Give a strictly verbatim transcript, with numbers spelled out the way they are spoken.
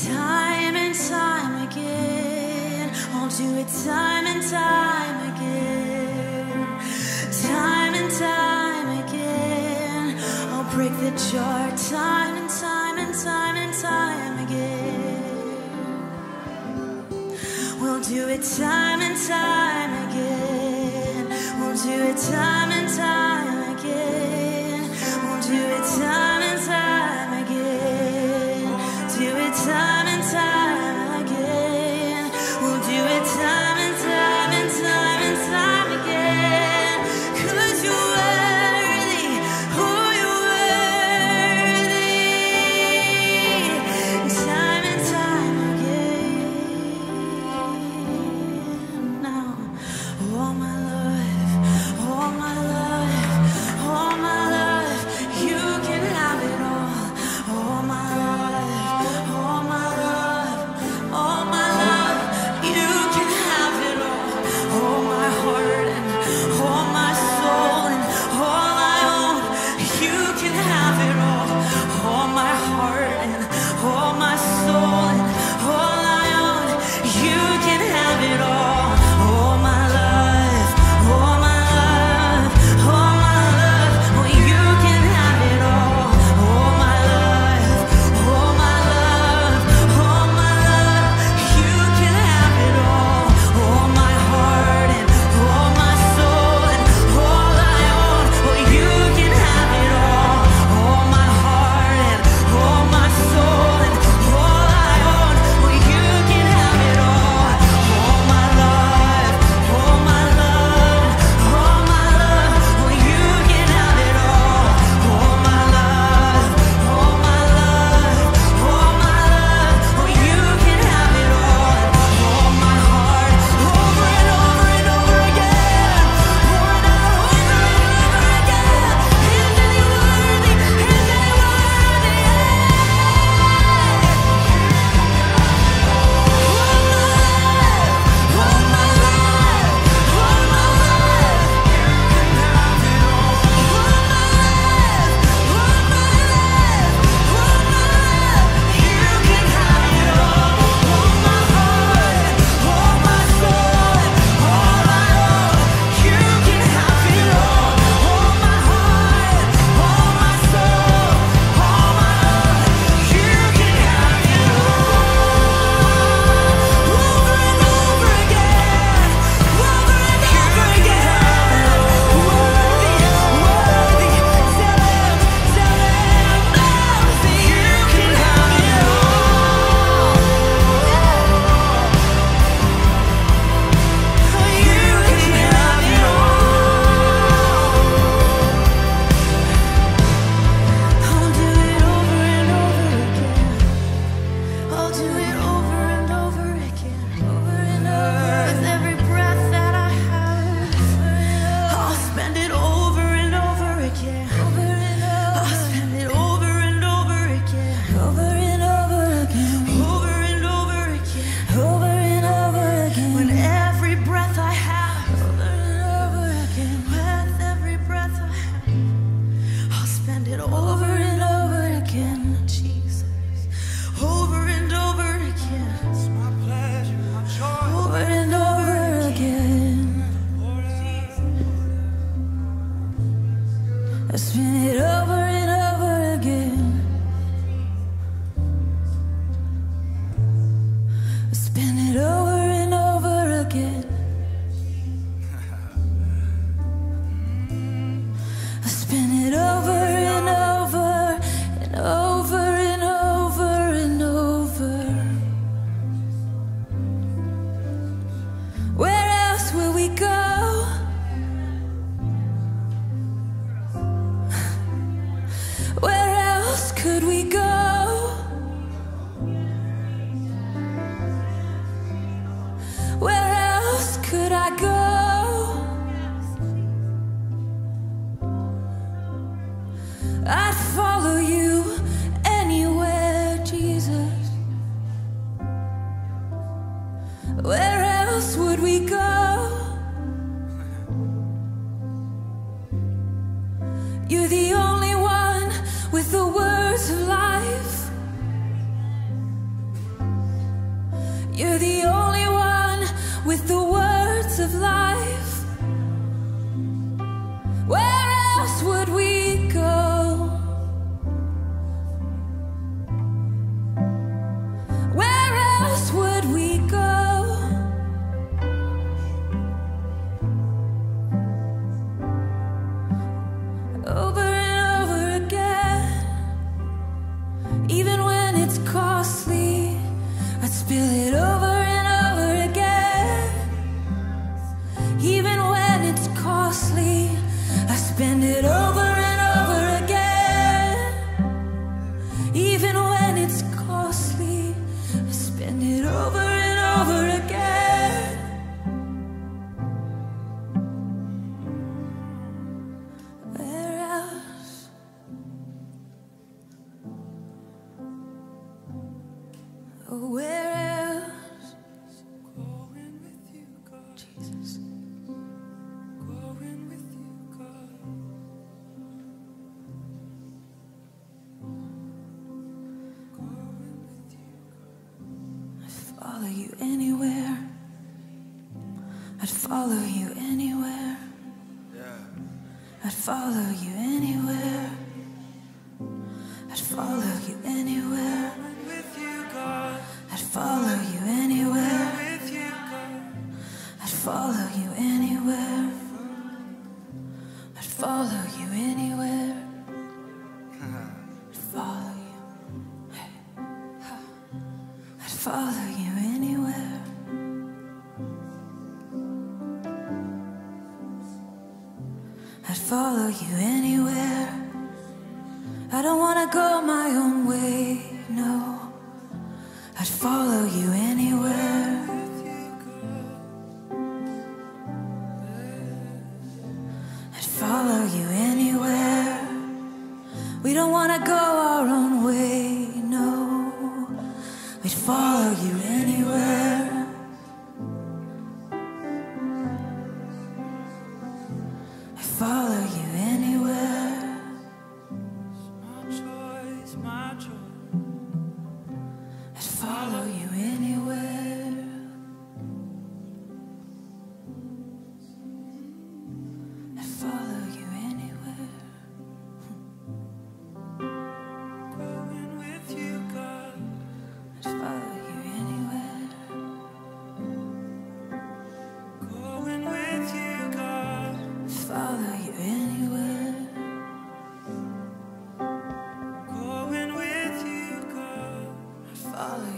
time and time again. I'll do it time and time again. Time and time again. I'll break the jar time and time and time and time again. We'll do it time and time again. We'll do it time and time again. We'll do it time and time again. Do it time and time again. We'll do it time and time and time and time again. 'Cause you're worthy, oh you're worthy. Time and time again. Now, all my life, all my life, all my life, you can have it all. All my life, all my life, You're the only one with the words of life. Where else would we go? Where else would we go? Over and over again, even when it's costly, I'd spill it over and over again. Even when it's costly, I spend it over and over again. Even when it's costly, I spend it over and over again. Where else? Oh, where else? Going with you, God. Jesus. Going with you, God. Going with you, God. I'd follow you anywhere. I'd follow you anywhere. I'd follow you anywhere. I'd follow you anywhere. I'd follow you anywhere. I'd follow you anywhere. I'd follow you anywhere. I'd follow you. Hey. I'd follow you anywhere. I'd follow you anywhere. I don't wanna go my own way, no. I'd follow you anywhere. I'd follow you anywhere. We don't wanna go our own way, no. We'd follow you anywhere. I'd follow you anywhere. It's my choice, my choice. I'd follow you anywhere. I'd follow you anywhere. Going with you, God. I'd follow you anywhere. Going with you, God. I'd follow you anywhere. Going with you, God. I'd follow you.